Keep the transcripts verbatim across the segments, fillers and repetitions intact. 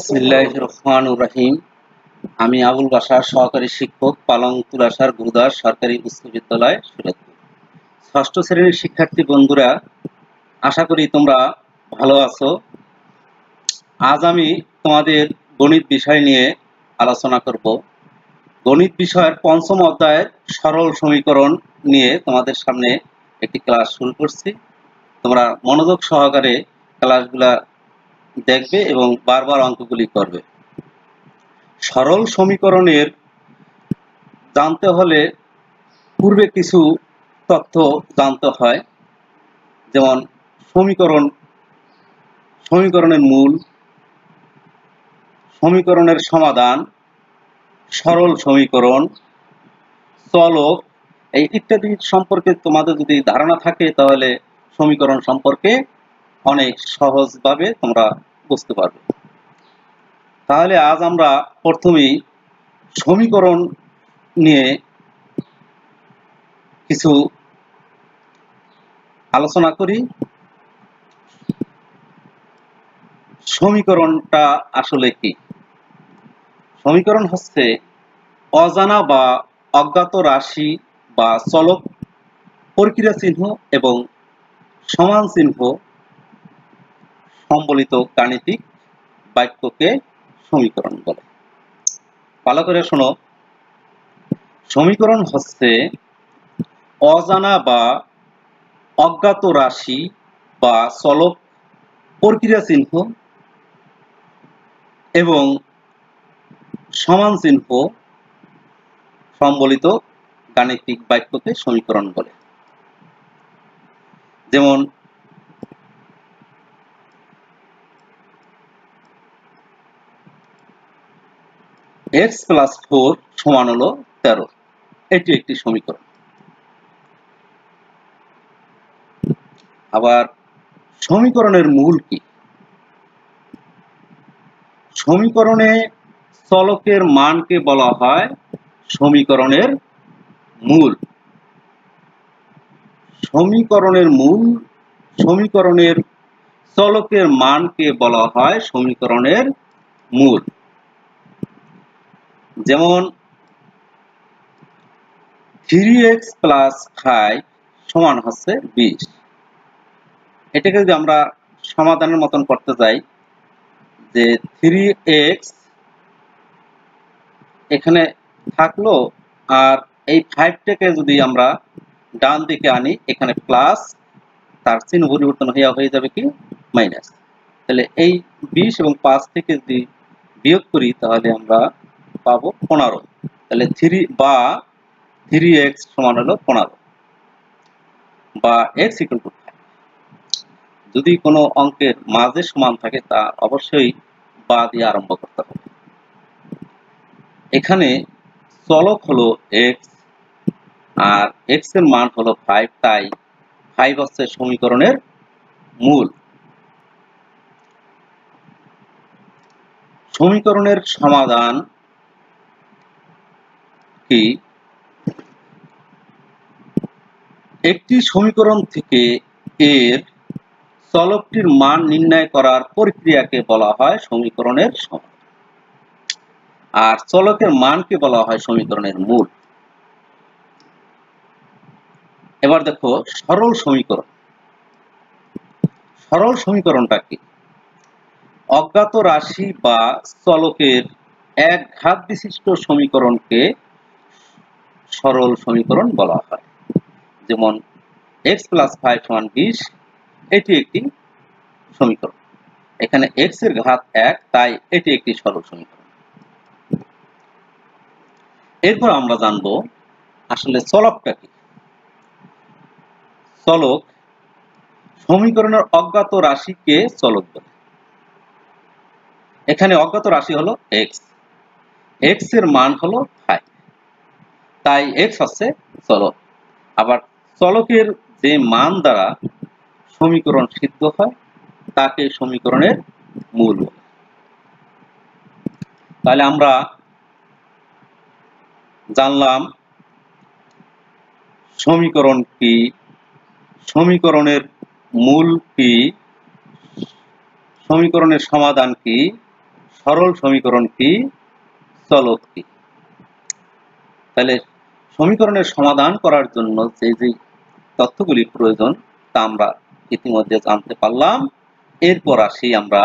বিসমিল্লাহির রহমানির রহিম। আমি আবুল বাশার সহকারী শিক্ষক, পালং তুলাসার গুরুদাস সরকারি উচ্চ বিদ্যালয়, সুরতপুর। ষষ্ঠ শ্রেণীর শিক্ষার্থী বন্ধুরা, আশা করি তোমরা ভালো আছো। আজ আমি তোমাদের গণিত বিষয় নিয়ে আলোচনা করব। গণিত বিষয়ের পঞ্চম অধ্যায়ের সরল সমীকরণ নিয়ে তোমাদের সামনে একটি ক্লাস শুরু করছি। তোমরা মনোযোগ সহকারে ক্লাসগুলা দেখবে এবং বারবার অঙ্কগুলি করবে। সরল সমীকরণের জানতে হলে পূর্বে কিছু তথ্য জানতে হয়, যেমন সমীকরণ, সমীকরণের মূল, সমীকরণের সমাধান, সরল সমীকরণ, চলক, এই ইত্যাদি সম্পর্কে তোমাদের যদি ধারণা থাকে তাহলে সমীকরণ সম্পর্কে অনেক সহজভাবে তোমরা বুঝতে পারবে। তাহলে আজ আমরা প্রথমেই সমীকরণ নিয়ে কিছু আলোচনা করি। সমীকরণটা আসলে কি? সমীকরণ হচ্ছে অজানা বা অজ্ঞাত রাশি বা চলক প্রক্রিয়া চিহ্ন এবং সমান চিহ্ন সম্বলিত গাণিতিক বাক্যকে সমীকরণ বলে। ভালো করে শোনো, সমীকরণ হচ্ছে অজানা বা অজ্ঞাত রাশি বা চলক প্রক্রিয়া চিহ্ন এবং সমান চিহ্ন সম্বলিত গাণিতিক বাক্যকে সমীকরণ বলে। যেমন এক্স প্লাস ফোর সমান হলো তেরো, এটি একটি সমীকরণ। আবার সমীকরণের মূল কি? সমীকরণে চলকের মানকে বলা হয় সমীকরণের মূল। সমীকরণের মূল সমীকরণের চলকের মানকে বলা হয় সমীকরণের মূল। যেমন থ্রি এক্স প্লাস ফাইভ সমান হচ্ছে বিশ। এটাকে যদি আমরা সমাধানের মতন করতে যাই, যে থ্রি এক্স এখানে থাকলো আর এই ফাইভটাকে যদি আমরা ডান দিকে আনি, এখানে প্লাস, তার চিহ্ন পরিবর্তন হইয়া হয়ে যাবে কি মাইনাস। তাহলে এই বিশ এবং পাঁচ থেকে যদি বিয়োগ করি তাহলে আমরা পাবো পনেরো। তাহলে থ্রি বা থ্রি এক্স সমান হলো পনেরো বা এক্স ইকুয়াল টু ফাইভ। যদি কোনো অঙ্কের মাঝে সমান থাকে তা অবশ্যই বা দিয়ে আরম্ভ করতে হবে। এখানে চলক হলো এক্স আর এক্স এর মান হলো ফাইভ, তাই ফাইভ হচ্ছে সমীকরণের মূল। সমীকরণের সমাধান কি? একটি সমীকরণ থেকে এর চলকটির মান নির্ণয় করার প্রক্রিয়াকে বলা হয় সমীকরণের সমাধান, আর চলকের মানকে বলা হয় সমীকরণের মূল। এবার দেখো সরল সমীকরণ। সরল সমীকরণটা কি? অজ্ঞাত রাশি বা চলকের এক ঘাত বিশিষ্ট সমীকরণকে সরল সমীকরণ বলা হয়। যেমন এক্স প্লাস ফাইভ সমান বিশ, এটি একটি সমীকরণ। এখানে এক্স এর ঘাত এক, তাই এটি একটি সরল সমীকরণ। এরপর আমরা জানবো আসলে চলকটা কি। চলক সমীকরণের অজ্ঞাত রাশিকে চলক বলে। এখানে অজ্ঞাত রাশি হলো এক্স, এক্স এর মান হলো ফাইভ, তাই এক্স হচ্ছে চলক। আবার চলকের যে মান দ্বারা সমীকরণ সিদ্ধ হয় তাকে সমীকরণের মূল বলে। তাহলে আমরা জানলাম সমীকরণ কি, সমীকরণের মূল কি, সমীকরণের সমাধান কি, সরল সমীকরণ কি, চলক কি। তাহলে সমীকরণের সমাধান করার জন্য যে যে তথ্যগুলি প্রয়োজন তা আমরা ইতিমধ্যে জানতে পারলাম। এরপর আসি আমরা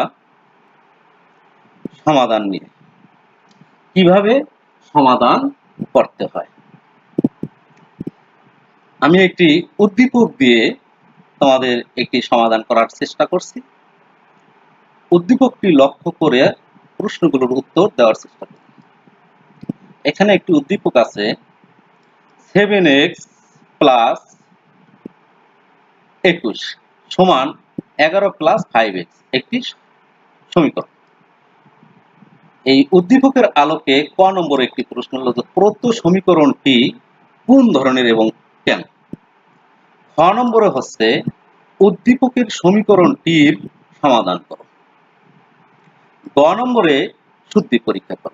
সমাধান নিয়ে, কিভাবে সমাধান করতে হয়। আমি একটি উদ্দীপক দিয়ে তোমাদের একটি সমাধান করার চেষ্টা করছি। উদ্দীপকটি লক্ষ্য করে প্রশ্নগুলোর উত্তর দেওয়ার চেষ্টা করি। এখানে একটি উদ্দীপক আছে, সেভেন এক্স প্লাস একুশ সমান এগারো প্লাস ফাইভ এক্স একটি সমীকরণ। এই উদ্দীপকের আলোকে ক নম্বর একটি প্রশ্ন হল যে প্রদত্ত সমীকরণটি কোন ধরনের এবং কেন। খ নম্বরে হচ্ছে উদ্দীপকের সমীকরণটির সমাধান করো। গ নম্বরে শুদ্ধি পরীক্ষা করো।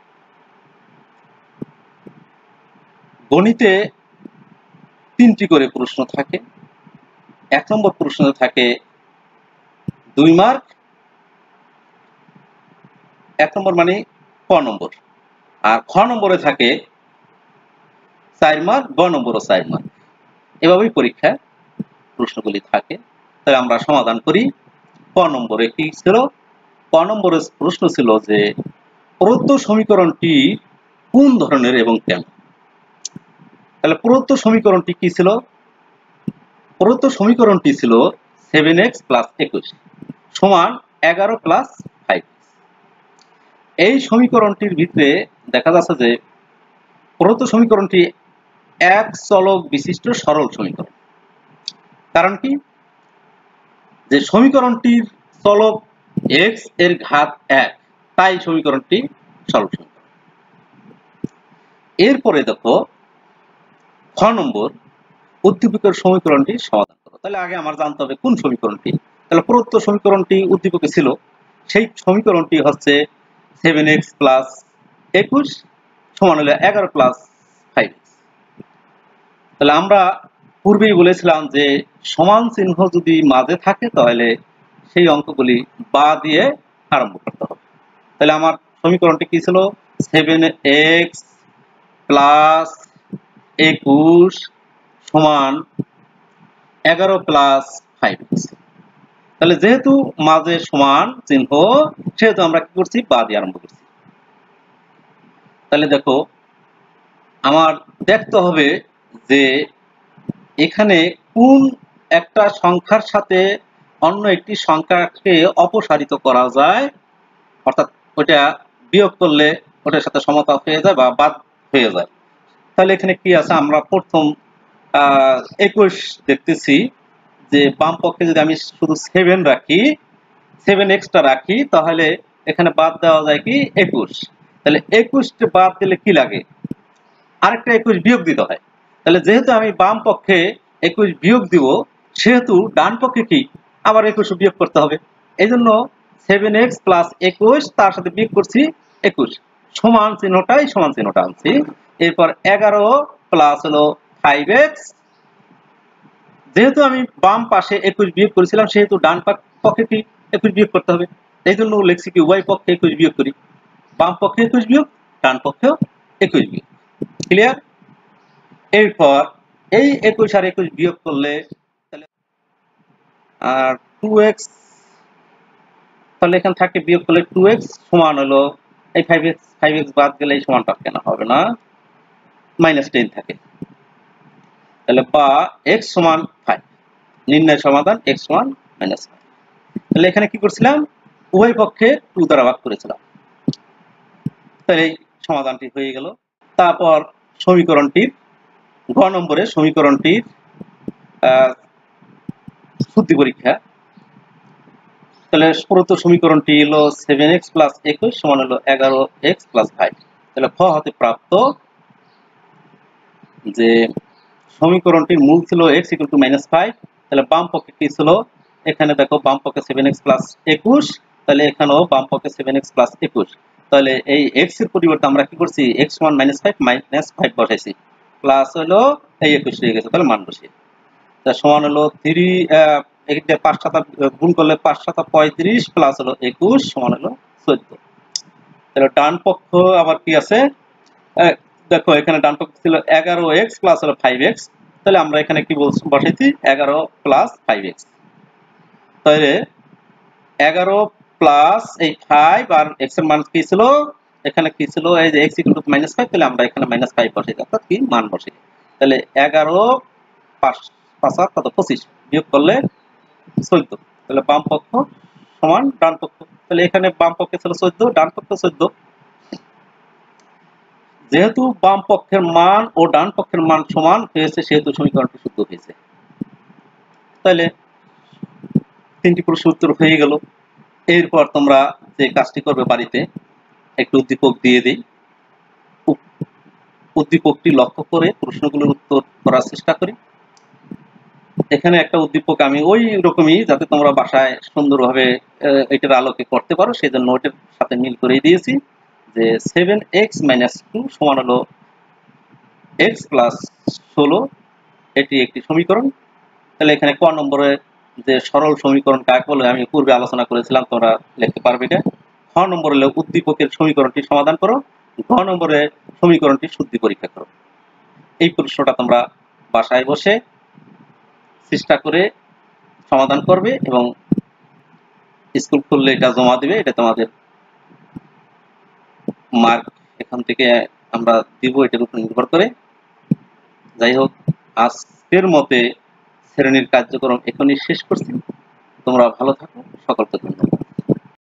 গণিতে তিনটি করে প্রশ্ন থাকে। এক নম্বর প্রশ্ন থাকে দুই মার্ক, এক নম্বর মানে ক নম্বর, আর খ নম্বরে থাকে চার মার্ক, গ নম্বরও চার মার্ক। এভাবেই পরীক্ষা প্রশ্নগুলি থাকে। তাহলে আমরা সমাধান করি। ক নম্বরে কি ছিল? ক নম্বরের প্রশ্ন ছিল যে প্রদত্ত সমীকরণটি কোন ধরনের এবং কেন। তাহলে প্রদত্ত সমীকরণটি কি ছিল? প্রদত্ত সমীকরণটি ছিল সেভেন এক্স প্লাস একুশ সমান এগারো প্লাস ফাইভ। এই সমীকরণটির ভিতরে দেখা যাচ্ছে যে প্রদত্ত সমীকরণটি এক চলক বিশিষ্ট সরল সমীকরণ। কারণ কি? যে সমীকরণটির চলক এক্স এর ঘাত এক, তাই সমীকরণটি সরল সমীকরণ। এরপরে দেখো খ নম্বর উদ্দীপকের সমীকরণটি সমাধান করো। তাহলে আগে আমার জানতে হবে কোন সমীকরণটি। তাহলে প্রদত্ত সমীকরণটি উদ্দীপকে ছিল, সেই সমীকরণটি হচ্ছে সেভেন এক্স প্লাস একুশ সমান হলো এগারো প্লাস ফাইভ। তাহলে আমরা পূর্বেই বলেছিলাম যে সমান চিহ্ন যদি মাঝে থাকে তাহলে সেই অঙ্কগুলি বা দিয়ে আরম্ভ করতে হবে। তাহলে আমার সমীকরণটি কি ছিল? সেভেন এক্স প্লাস একুশ সমান এগারো প্লাস ফাইভ এক্স। তাহলে যেহেতু মাঝে সমান চিহ্ন সেহেতু আমরা কি করছি? বা দিয়ে আরম্ভ করছি। তাহলে দেখো আমার দেখতে হবে যে এখানে কোন একটা সংখ্যার সাথে অন্য একটি সংখ্যাকে অপসারিত করা যায়, অর্থাৎ ওটা বিয়োগ করলে ওটার সাথে সমতা হয়ে যায় বা বাদ হয়ে যায়। তাহলে এখানে কি আছে? আমরা প্রথম আহ একুশ দেখতেছি যে বাম পক্ষে যদি আমি শুধু সেভেন রাখি, সেভেন এক্সটা রাখি, তাহলে এখানে বাদ দেওয়া যায় কি? একুশ। তাহলে একুশটা বাদ দিলে কি লাগে? আরেকটা একুশ বিয়োগ দিতে হয়। তাহলে যেহেতু আমি বাম পক্ষে একুশ বিয়োগ দিব, সেহেতু ডান পক্ষে কি আবার একুশ বিয়োগ করতে হবে। এই জন্য সেভেন এক্স প্লাস একুশ তার সাথে বিয়োগ করছি একুশ, সমান চিহ্নটাই সমান চিহ্নটা আনছি। এরপর এগারো প্লাস হলো ফাইভ এক্স। যেহেতু আমি বাম পাশে একুশ বিয়োগ করেছিলাম সেহেতু ডান পক্ষে কি একুশ বিয়োগ করতে হবে। এই জন্য লিখছি কি উভয় পক্ষে একুশ বিয়োগ করি। বাম পক্ষে একুশ বিয়োগ, ডান পক্ষেও একুশ বিয়োগ। ক্লিয়ার? এরপর এই একুশ আর একুশ বিয়োগ করলে আর টু এক্স, তাহলে এখানে থাকে বিয়োগ করলে টু এক্স সমান হলো এই ফাইভ এক্স, ফাইভ এক্স বাদ গেলে এই সমানটা কেন হবে না, মাইনাস টেন থাকে। তাহলে বা এক্স সমান ফাইভ, নির্ণয় সমাধান এক্স সমান মাইনাস ফাইভ। তাহলে এখানে কি করছিলাম? উভয় পক্ষে টু দ্বারা ভাগ করেছিলাম। তাহলে এই সমাধানটি হয়ে গেল। তারপর সমীকরণটির গ নম্বরে সমীকরণটির শুদ্ধি পরীক্ষা। তাহলে প্রদত্ত সমীকরণটি হলো সেভেন এক্স প্লাস একুশ সমান হলো এগারো এক্স প্লাস ফাইভ। তাহলে খ হতে প্রাপ্ত যে সমীকরণটির মূল ছিল X equal to minus five. তাহলে বাম পক্ষে কি ছিল? এখানে দেখো বাম পক্ষে সেভেন এক্স প্লাস একুশ, তাহলে এখানেও বাম পক্ষে সেভেন এক্স প্লাস একুশ। তাহলে এই এক্স এর পরিবর্তে আমরা কি করছি? এক্স সমান মাইনাস ফাইভ মাইনাস ফাইভ বসাইছি, প্লাস হলো এই একুশ হয়ে গেছে, তাহলে মান বসিয়ে তা সমান হলো থ্রি পাঁচ সাতা গুণ করলে পাঁচ সাতা পঁয়ত্রিশ প্লাস হলো একুশ সমান হলো চোদ্দ। তাহলে ডান পক্ষ আবার কি আছে, দেখো এখানে ডান পক্ষ ছিল এগারো এক্স প্লাস হলো ফাইভ এক্স, তাহলে আমরা এখানে কি বলছি বসাইছি এগারো প্লাস ফাইভ এক্স। তাহলে এগারো প্লাস এই ফাইভ আর এক্স এর মান কি ছিল, এখানে কি ছিল এই যে X equal to minus five, তাহলে আমরা এখানে মাইনাস ফাইভ বসাই দিই, অর্থাৎ কি মান বসাই। তাহলে এগারো পাঁচ পাঁচ আর কত পঁচিশ, বিয়োগ করলে চোদ্দ, তাহলে বাম পক্ষ সমান ডান পক্ষ। তাহলে এখানে বাম পক্ষে ছিল চোদ্দ, ডান পক্ষ চোদ্দ। যেহেতু বাম পক্ষের মান ও ডান পক্ষের মান সমান হয়েছে সেহেতু সমীকরণটি শুদ্ধ হয়েছে। তাহলে তিনটি প্রশ্ন উত্তর হয়ে গেল। এরপর তোমরা যে কাজটি করবে বাড়িতে, একটু উদ্দীপক দিয়ে দিই, উদ্দীপকটি লক্ষ্য করে প্রশ্নগুলোর উত্তর করার চেষ্টা করি। এখানে একটা উদ্দীপক আমি ওই রকমই যাতে তোমরা বাসায় সুন্দরভাবে এটার আলোকে করতে পারো সেই জন্য ওটার সাথে মিল করে দিয়েছি যে সেভেন এক্স মাইনাস টু সমান হলো এক্স প্লাস ষোলো, এটি একটি সমীকরণ। তাহলে এখানে ক নম্বরে যে সরল সমীকরণ কাকে বলে আমি পূর্বে আলোচনা করেছিলাম, তোমরা লিখতে পারবে এটা। খ নম্বরে হলো উদ্দীপকের সমীকরণটি সমাধান করো, ঘ নম্বরে সমীকরণটি শুদ্ধি পরীক্ষা করো। এই প্রশ্নটা তোমরা বাসায় বসে চেষ্টা করে সমাধান করবে এবং স্কুল খুললে এটা জমা দিবে, এটা তোমাদের মার্ক এখান থেকে আমরা দিব এটার উপর নির্ভর করে। যাই হোক, আজকের মতে শ্রেণীর কার্যক্রম এখনই শেষ করছি। তোমরা ভালো থাকো, সকলকে ধন্যবাদ।